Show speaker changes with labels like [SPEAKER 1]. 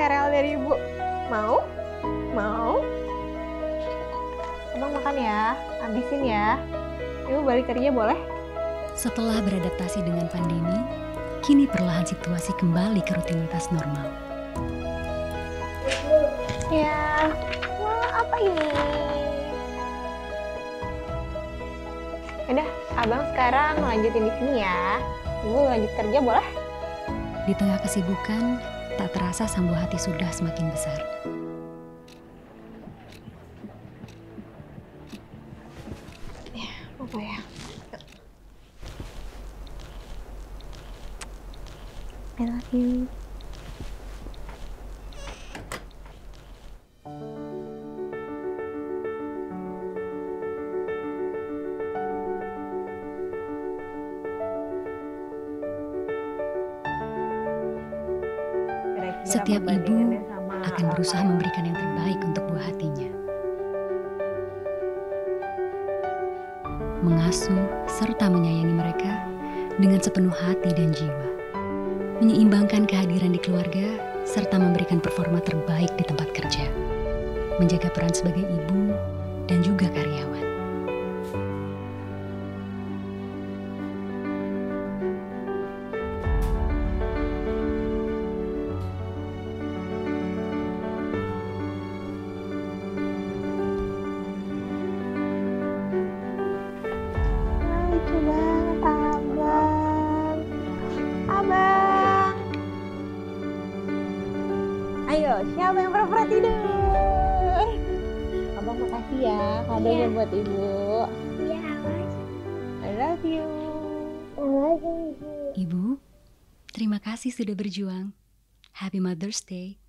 [SPEAKER 1] sereal dari ibu. Mau? Mau? Abang makan ya, habisin ya. Ibu balik kerja boleh?
[SPEAKER 2] Setelah beradaptasi dengan pandemi, kini perlahan situasi kembali ke rutinitas normal.
[SPEAKER 1] Ya, wah apa ini? Udah, abang sekarang lanjutin di sini ya. Ibu lanjut kerja boleh?
[SPEAKER 2] Di tengah kesibukan, tak terasa sambuh hati sudah semakin besar.
[SPEAKER 1] Ya, apa ya? I love you.
[SPEAKER 2] Setiap ibu akan berusaha memberikan yang terbaik untuk buah hatinya. Mengasuh serta menyayangi mereka dengan sepenuh hati dan jiwa. Menyeimbangkan kehadiran di keluarga serta memberikan performa terbaik di tempat kerja. Menjaga peran sebagai ibu dan juga karyawan.
[SPEAKER 1] Lucu banget abang. Abang. Ayo, siapa yang pura-pura tidur? Abang makasih ya kadonya buat ibu.
[SPEAKER 3] Iya,
[SPEAKER 1] I love you.
[SPEAKER 2] Ibu, terima kasih sudah berjuang. Happy Mother's Day.